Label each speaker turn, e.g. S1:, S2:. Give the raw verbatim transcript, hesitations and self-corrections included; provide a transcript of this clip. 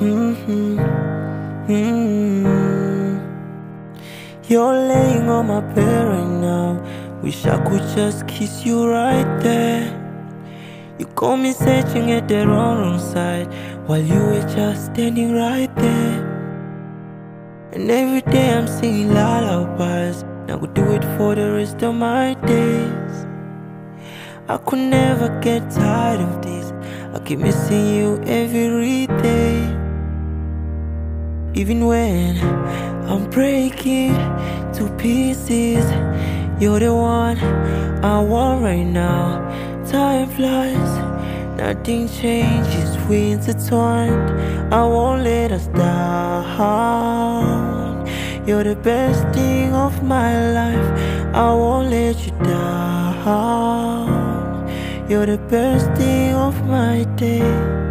S1: Mm-hmm. Mm-hmm. You're laying on my bed right now. Wish I could just kiss you right there. You caught me searching at the wrong, wrong side, while you were just standing right there. And every day I'm singing lullabies. Now I could do it for the rest of my days. I could never get tired of this. I keep missing you every day. Even when I'm breaking to pieces, you're the one I want right now. Time flies, nothing changes, we intertwined. I won't let us down. You're the best thing of my life, I won't let you down. You're the best thing of my day.